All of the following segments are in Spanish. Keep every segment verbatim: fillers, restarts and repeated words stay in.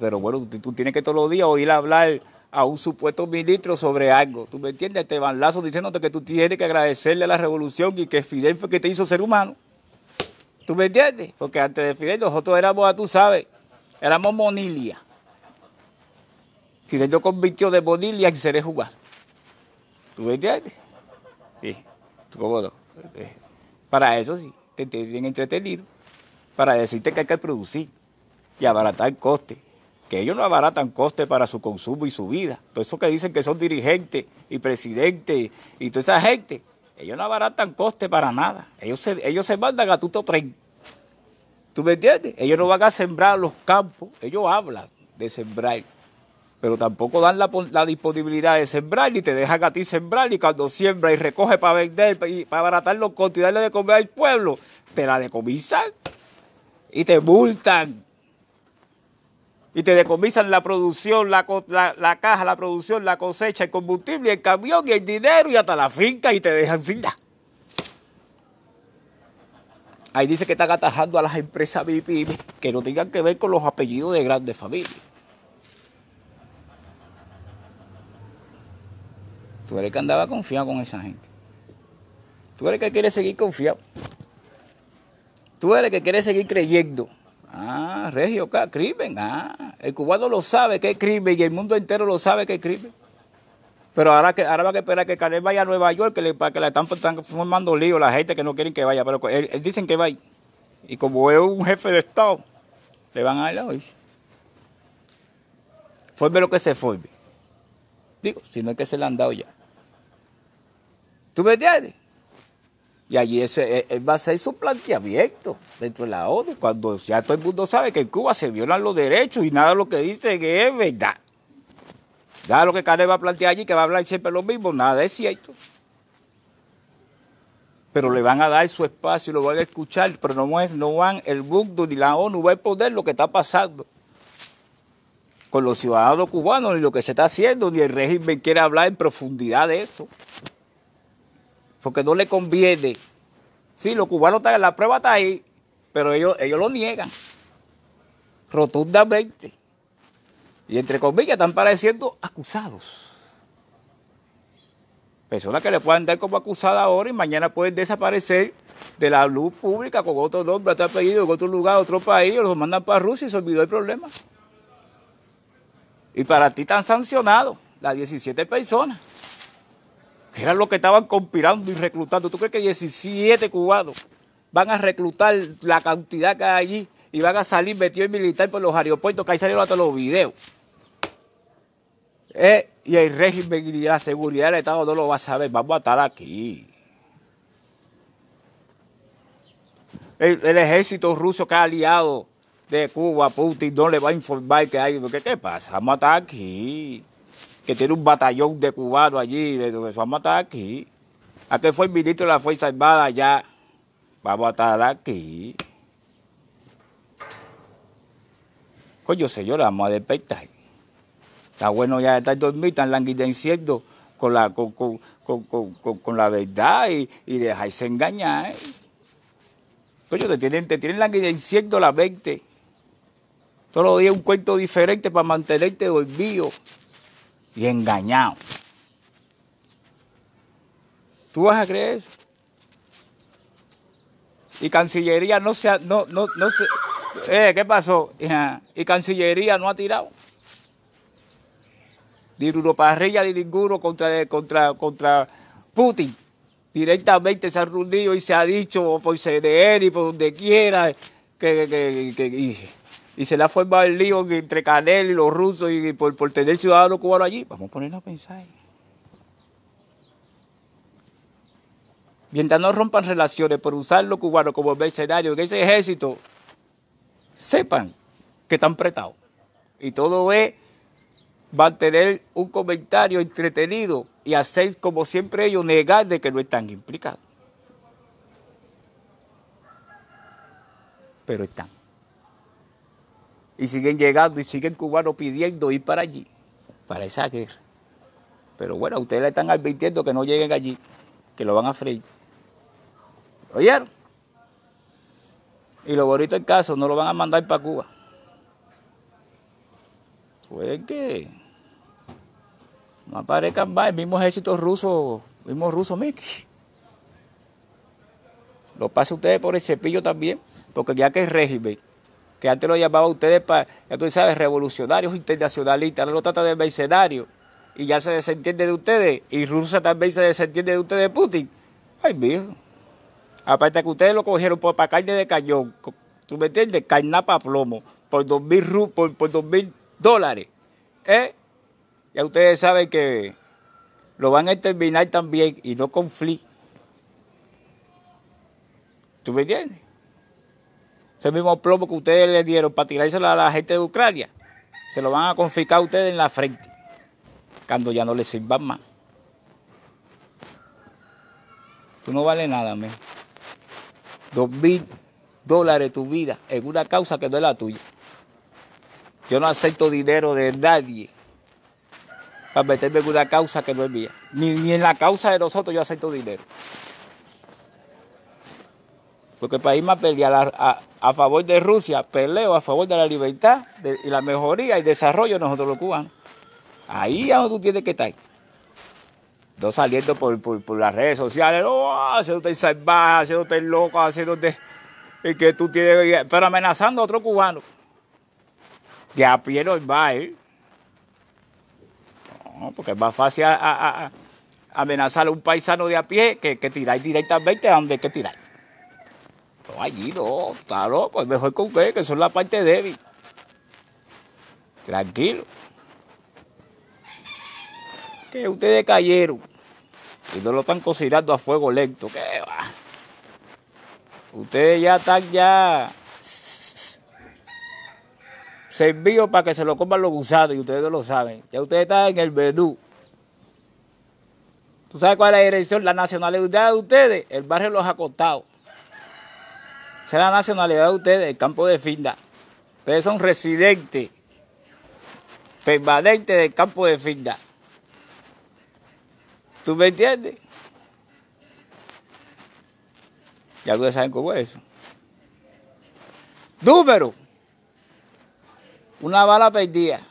pero bueno, tú, tú tienes que todos los días oír hablar a un supuesto ministro sobre algo. ¿Tú me entiendes? Te van Lazo diciéndote que tú tienes que agradecerle a la revolución y que Fidel fue que te hizo ser humano. ¿Tú me entiendes? Porque antes de Fidel nosotros éramos, tú sabes, éramos monilia. Fidel nos convirtió de monilia en seres humanos. ¿Tú me entiendes? Sí. ¿Cómo no? Para eso sí, te tienen entretenido. Para decirte que hay que producir y abaratar costes. Que ellos no abaratan costes para su consumo y su vida. Por eso que dicen que son dirigentes y presidentes y toda esa gente, ellos no abaratan costes para nada. Ellos se, ellos se mandan a tuto tren. ¿Tú me entiendes? Ellos no van a sembrar los campos, ellos hablan de sembrar, pero tampoco dan la, la disponibilidad de sembrar, ni te dejan a ti sembrar, y cuando siembra y recoge para vender, y para abaratar los costos y darle de comer al pueblo, te la decomisan y te multan. Y te decomisan la producción, la, la, la caja, la producción, la cosecha, el combustible, el camión y el dinero y hasta la finca y te dejan sin nada. Ahí dice que están atajando a las empresas M I P Y M E que no tengan que ver con los apellidos de grandes familias. Tú eres que andaba confiado con esa gente. Tú eres que quiere seguir confiado. Tú eres que quiere seguir creyendo. Ah, Regio, ¿qué? Crimen. Ah, el cubano lo sabe que es crimen y el mundo entero lo sabe que es crimen. Pero ahora, que, ahora va a esperar que Canel vaya a Nueva York, que le, para que le están, están formando lío la gente que no quieren que vaya. Pero él, él dicen que va. Y como es un jefe de Estado, le van a dar la hoy. Forme lo que se forme. Digo, si no es que se le han dado ya. ¿Tú me entiendes? Y allí ese, él va a hacer su planteamiento dentro de la ONU, cuando ya todo el mundo sabe que en Cuba se violan los derechos y nada de lo que dice que es verdad. Nada de lo que Canel va a plantear allí, que va a hablar siempre lo mismo, nada es cierto. Pero le van a dar su espacio y lo van a escuchar, pero no, es, no van, el mundo ni la ONU va a exponer lo que está pasando con los ciudadanos cubanos, ni lo que se está haciendo, ni el régimen quiere hablar en profundidad de eso. Porque no le conviene. Sí, los cubanos están, la prueba está ahí, pero ellos, ellos lo niegan rotundamente. Y entre comillas están pareciendo acusados. Personas que le pueden dar como acusada ahora y mañana pueden desaparecer de la luz pública con otro nombre, otro apellido, en otro lugar, otro país, o los mandan para Rusia y se olvidó el problema. Y para ti están sancionados las diecisiete personas, que eran los que estaban conspirando y reclutando. ¿Tú crees que diecisiete cubanos van a reclutar la cantidad que hay allí y van a salir metidos en militar por los aeropuertos, que ahí salieron hasta los videos? Eh, y el régimen y la seguridad del Estado no lo va a saber. Vamos a estar aquí. El, el ejército ruso que ha aliado de Cuba, Putin, no le va a informar que hay. ¿Qué, qué pasa? Vamos a estar aquí. Que tiene un batallón de cubanos allí. Vamos a estar aquí. Aquí fue el ministro de la Fuerza Armada allá. Vamos a estar aquí. Coño, señora, vamos a despertar. Está bueno ya estar dormido, están languideciendo con la, con, con, con, con, con la verdad y, y dejarse engañar. Coño, te tienen, te tienen languideciendo la mente. Todos los días un cuento diferente para mantenerte dormido y engañado. ¿Tú vas a creer eso? Y Cancillería no se ha, no, no, no se, eh, ¿qué pasó? Y Cancillería no ha tirado. Ni Bruno Parrilla ni ninguno contra, contra, contra Putin. Directamente se ha reunido y se ha dicho por C D N y por donde quiera que, que, que y, y se le ha formado el lío entre Canel y los rusos y por, por tener ciudadanos cubanos allí. Vamos a ponernos a pensar. Mientras no rompan relaciones por usar los cubanos como mercenarios en ese ejército, sepan que están prestados. Y todo es mantener un comentario entretenido y hacer como siempre ellos negar de que no están implicados. Pero están. Y siguen llegando y siguen cubanos pidiendo ir para allí, para esa guerra. Pero bueno, ustedes le están advirtiendo que no lleguen allí, que lo van a freír. ¿Oyeron? Y lo bonito del caso, no lo van a mandar para Cuba. Puede que no aparezcan más el mismo ejército ruso, el mismo ruso, Mickey. Lo pasa ustedes por el cepillo también, porque ya que el régimen, que antes lo llamaba a ustedes para, ya tú sabes, revolucionarios internacionalistas, no lo trata de mercenarios, y ya se desentiende de ustedes, y Rusia también se desentiende de ustedes, Putin. Ay, mijo. Aparte que ustedes lo cogieron por para carne de cañón, ¿tú me entiendes? Carnapa plomo, por dos mil por, por dos mil dólares. ¿Eh? Ya ustedes saben que lo van a terminar también y no con Fli. ¿Tú me entiendes? Ese mismo plomo que ustedes le dieron para tirárselo a la gente de Ucrania, se lo van a confiscar a ustedes en la frente, cuando ya no les sirvan más. Tú no vales nada, men. Dos mil dólares tu vida en una causa que no es la tuya. Yo no acepto dinero de nadie para meterme en una causa que no es mía. Ni, ni en la causa de nosotros yo acepto dinero. Porque para irme a pelear a, a, a favor de Rusia, peleo a favor de la libertad de, y la mejoría y desarrollo de nosotros los cubanos. Ahí es donde tú tienes que estar. No saliendo por, por, por las redes sociales, oh, haciéndote salvaje, haciéndote loco, haciéndote... Y que tú tienes... Pero amenazando a otro cubano. Que a pie normal, ¿eh? No, porque es más fácil a, a, a amenazar a un paisano de a pie que, que tirar directamente a donde hay que tirar. No, allí no, está loco, es mejor con ustedes, que son la parte débil. Tranquilo. Que ustedes cayeron y no lo están cocinando a fuego lento. ¿Qué va? Ustedes ya están ya servidos para que se lo coman los gusanos y ustedes no lo saben. Ya ustedes están en el menú. ¿Tú sabes cuál es la dirección? La nacionalidad de ustedes, el barrio Los Acostados. Esa es la nacionalidad de ustedes, el campo de Finda. Ustedes son residentes permanentes del campo de Finda. ¿Tú me entiendes? Ya ustedes saben cómo es eso. Número. Una bala perdida.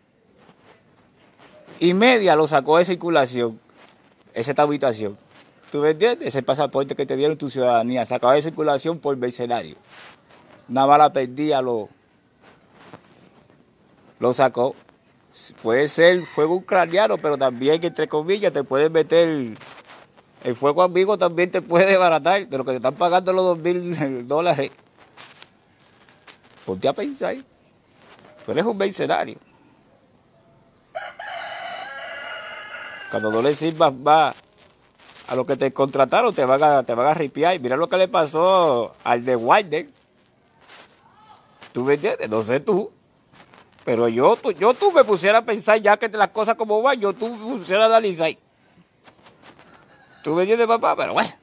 Y media lo sacó de circulación. Esa es tu habitación. ¿Tú me entiendes? Ese pasaporte que te dieron tu ciudadanía. Sacado de circulación por mercenario. Una bala perdida lo, lo sacó. Puede ser fuego ucraniano, pero también, entre comillas, te pueden meter... El fuego amigo también te puede desbaratar de lo que te están pagando los dos mil dólares. Ponte a pensar. Tú eres un mercenario. Cuando no le sirvas más a lo que te contrataron, te van a, te van a ripiar. Mira lo que le pasó al de Wilder. ¿Tú me entiendes? No sé tú. Pero yo, tú, yo tú me pusiera a pensar ya que las cosas como van, yo tú me pusiera a analizar. ¿Tú me entiendes, papá? Pero bueno.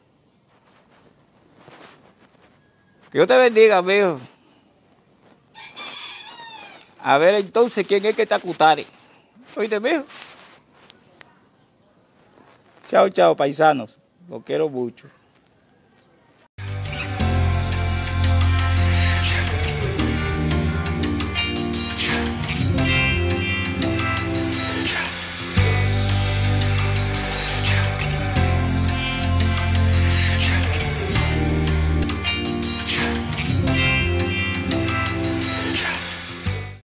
Que Dios te bendiga, amigo. A ver entonces quién es que te acutare. ¿Oíste, mijo? Chao, chao, paisanos. Los quiero mucho.